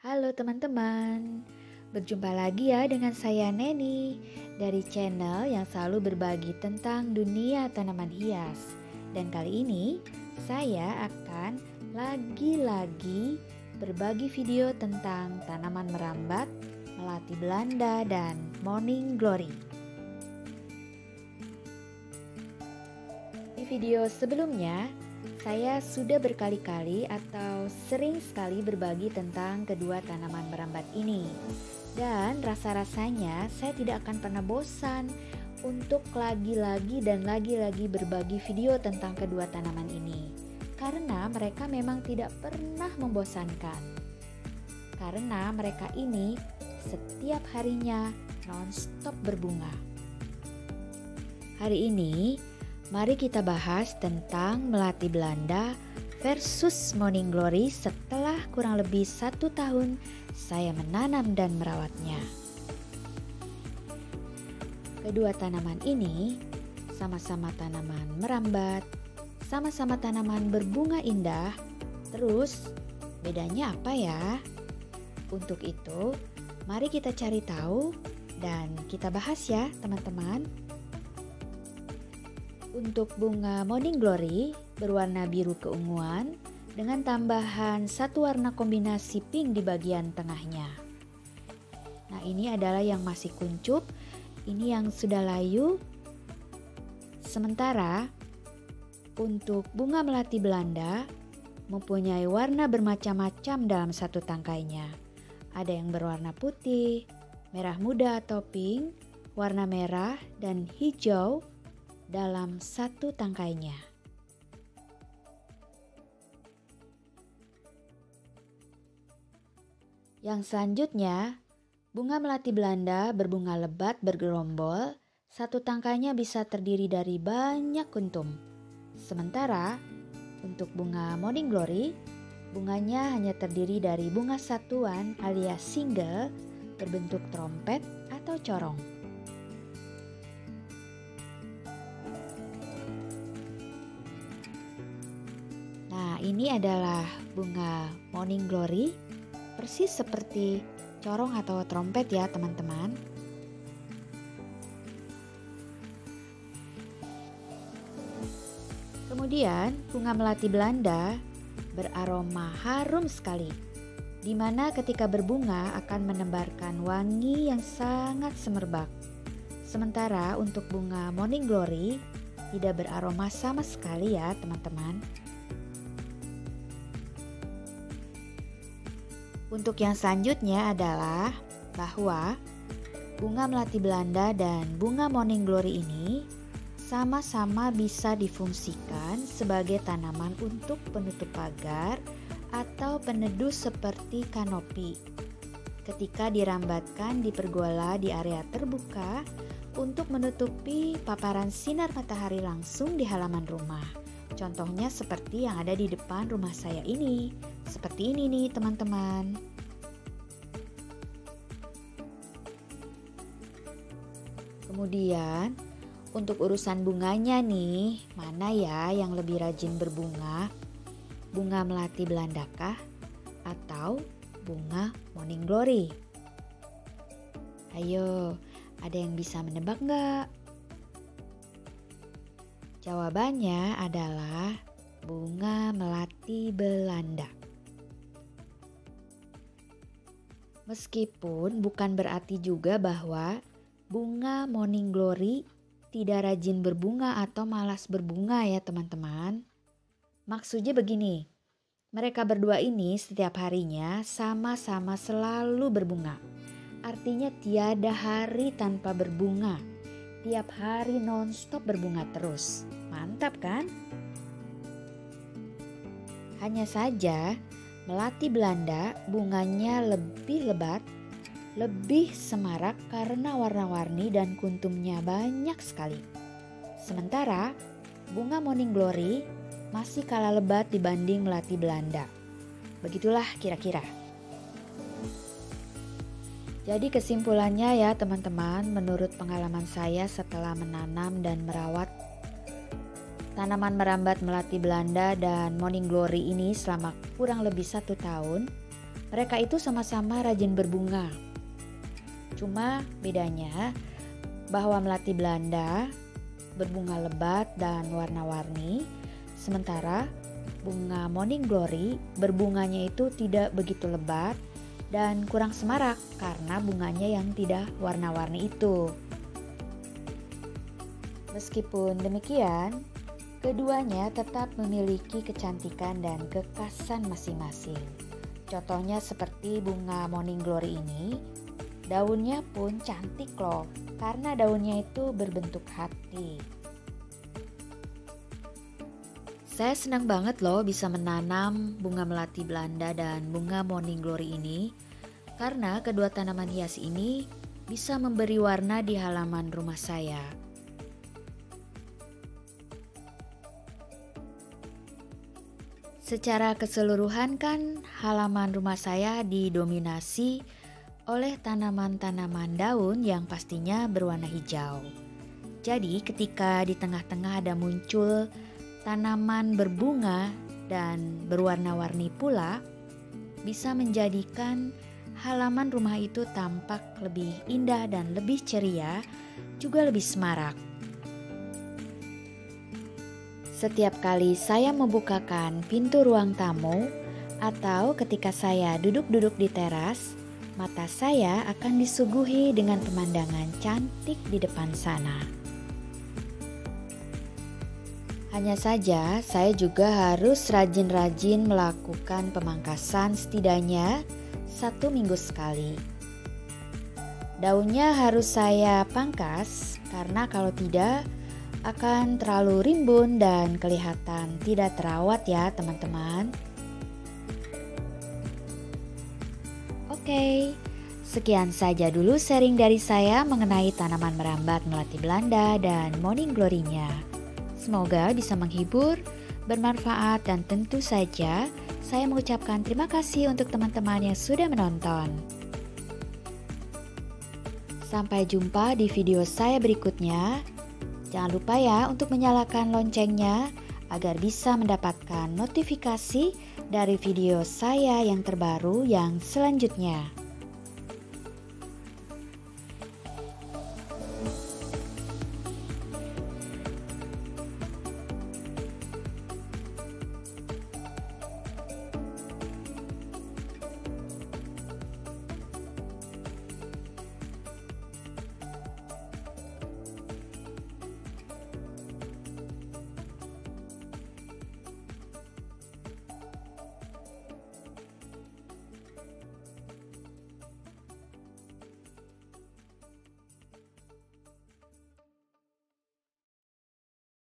Halo teman-teman, berjumpa lagi ya dengan saya Neni dari channel yang selalu berbagi tentang dunia tanaman hias. Dan kali ini saya akan lagi-lagi berbagi video tentang tanaman merambat, melati Belanda, dan morning glory. Di video sebelumnya, saya sudah berkali-kali atau sering sekali berbagi tentang kedua tanaman merambat ini. Dan rasa-rasanya saya tidak akan pernah bosan untuk lagi-lagi dan lagi-lagi berbagi video tentang kedua tanaman ini. Karena mereka memang tidak pernah membosankan. Karena mereka ini setiap harinya non-stop berbunga. Hari ini, mari kita bahas tentang melati Belanda versus morning glory setelah kurang lebih 1 tahun saya menanam dan merawatnya. Kedua tanaman ini sama-sama tanaman merambat, sama-sama tanaman berbunga indah. Terus bedanya apa ya? Untuk itu, mari kita cari tahu dan kita bahas ya teman-teman. Untuk bunga morning glory berwarna biru keunguan dengan tambahan satu warna kombinasi pink di bagian tengahnya. Nah, ini adalah yang masih kuncup, ini yang sudah layu. Sementara untuk bunga melati Belanda mempunyai warna bermacam-macam dalam satu tangkainya. Ada yang berwarna putih, merah muda atau pink, warna merah dan hijau dalam satu tangkainya. Yang selanjutnya, bunga melati Belanda berbunga lebat bergerombol, satu tangkainya bisa terdiri dari banyak kuntum. Sementara untuk bunga morning glory, bunganya hanya terdiri dari bunga satuan alias single berbentuk trompet atau corong. Nah, ini adalah bunga morning glory, persis seperti corong atau trompet ya teman-teman. Kemudian bunga melati Belanda beraroma harum sekali, di mana ketika berbunga akan menebarkan wangi yang sangat semerbak. Sementara untuk bunga morning glory tidak beraroma sama sekali ya teman-teman. Untuk yang selanjutnya adalah bahwa bunga melati Belanda dan bunga morning glory ini sama-sama bisa difungsikan sebagai tanaman untuk penutup pagar atau peneduh seperti kanopi. Ketika dirambatkan di pergola di area terbuka untuk menutupi paparan sinar matahari langsung di halaman rumah. Contohnya seperti yang ada di depan rumah saya ini. Seperti ini nih teman-teman. Kemudian untuk urusan bunganya nih, mana ya yang lebih rajin berbunga? Bunga melati Belanda kah? Atau bunga morning glory? Ayo, ada yang bisa menebak nggak? Jawabannya adalah bunga melati Belanda. Meskipun bukan berarti juga bahwa bunga morning glory tidak rajin berbunga atau malas berbunga ya teman-teman. Maksudnya begini, mereka berdua ini setiap harinya sama-sama selalu berbunga. Artinya tiada hari tanpa berbunga. Tiap hari non-stop berbunga terus. Mantap kan? Hanya saja melati Belanda bunganya lebih lebat, lebih semarak karena warna-warni dan kuntumnya banyak sekali. Sementara bunga morning glory masih kalah lebat dibanding melati Belanda. Begitulah kira-kira. Jadi kesimpulannya ya teman-teman, menurut pengalaman saya setelah menanam dan merawat tanaman merambat melati Belanda dan morning glory ini selama kurang lebih 1 tahun, Mereka itu sama-sama rajin berbunga. Cuma bedanya bahwa melati Belanda berbunga lebat dan warna-warni, sementara bunga Morning Glory berbunganya itu tidak begitu lebat dan kurang semarak karena bunganya yang tidak warna-warni itu. Meskipun demikian, keduanya tetap memiliki kecantikan dan kekhasan masing-masing. Contohnya seperti bunga Morning Glory ini, daunnya pun cantik loh, karena daunnya itu berbentuk hati. Saya senang banget loh bisa menanam bunga melati Belanda dan bunga Morning Glory ini, karena kedua tanaman hias ini bisa memberi warna di halaman rumah saya. Secara keseluruhan kan halaman rumah saya didominasi oleh tanaman-tanaman daun yang pastinya berwarna hijau. Jadi ketika di tengah-tengah ada muncul tanaman berbunga dan berwarna-warni pula, bisa menjadikan halaman rumah itu tampak lebih indah dan lebih ceria, juga lebih semarak. Setiap kali saya membukakan pintu ruang tamu atau ketika saya duduk-duduk di teras, mata saya akan disuguhi dengan pemandangan cantik di depan sana. Hanya saja saya juga harus rajin-rajin melakukan pemangkasan setidaknya 1 minggu sekali. Daunnya harus saya pangkas karena kalau tidak akan terlalu rimbun dan kelihatan tidak terawat ya teman-teman. Oke, sekian saja dulu sharing dari saya mengenai tanaman merambat melati Belanda dan Morning Glory-nya. Semoga bisa menghibur, bermanfaat, dan tentu saja saya mengucapkan terima kasih untuk teman-teman yang sudah menonton. Sampai jumpa di video saya berikutnya. Jangan lupa ya untuk menyalakan loncengnya agar bisa mendapatkan notifikasi dari video saya yang terbaru yang selanjutnya.